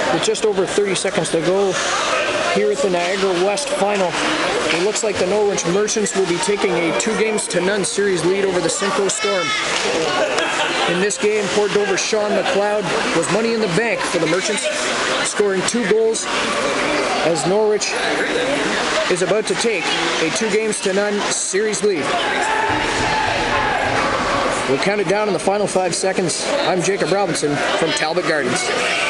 With just over 30 seconds to go here at the Niagara West final, it looks like the Norwich Merchants will be taking a 2-0 series lead over the Simcoe Storm. In this game, Port Dover Sean McLeod was money in the bank for the Merchants, scoring 2 goals as Norwich is about to take a 2-0 series lead. We'll count it down in the final 5 seconds. I'm Jacob Robinson from Talbot Gardens.